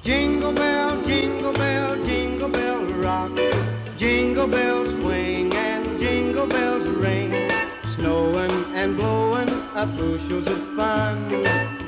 Jingle bell rock. Jingle bells swing and jingle bells ring. Snowing and blowing up bushels of fun.